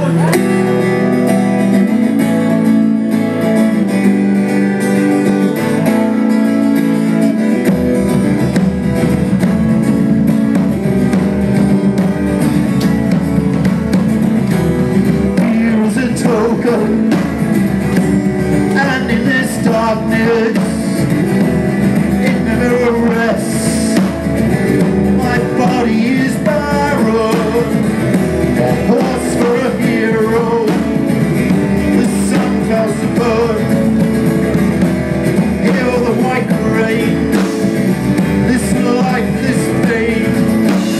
And in this darkness it never rests. My body is borrowed, a horse for a hero. The sun falls above, hear the white rain, this life, this pain.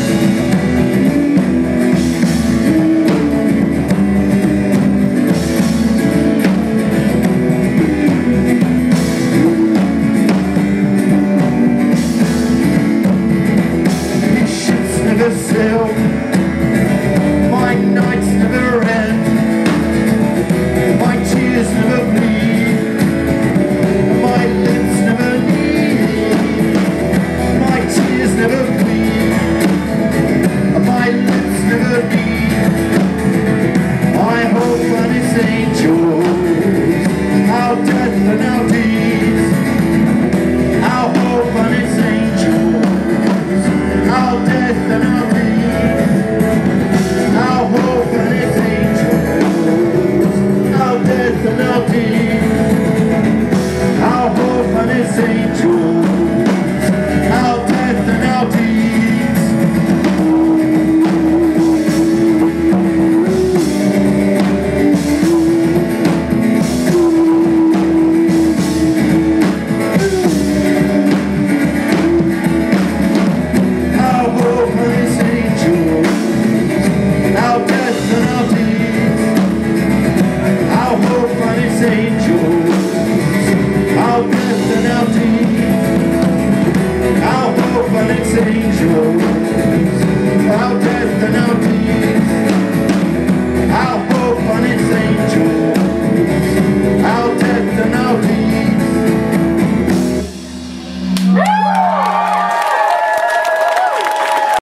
My nights never end, my tears never bleed, my lips never need, my tears never bleed, my lips never need. I hope on its angels, how death and how deeds, I hope on its angels, how death and how deeds. How hope and its angels, how death and how deeds. How hope and its angels, how death and how deeds. How hope and its angels, how death and how deeds, how hope and its angels.